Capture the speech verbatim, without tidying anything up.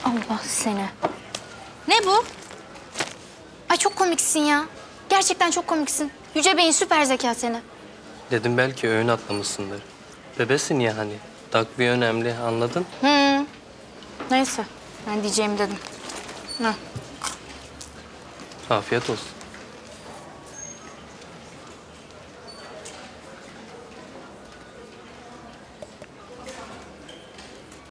Allah seni. Ne bu? Ay çok komiksin ya. Gerçekten çok komiksin. Yüce Bey'in süper zeka seni. Dedim belki öğün atlamışsındır. Bebesin ya hani. Takviye önemli, anladın? Hı. Neyse, ben diyeceğimi dedim. Heh. Afiyet olsun.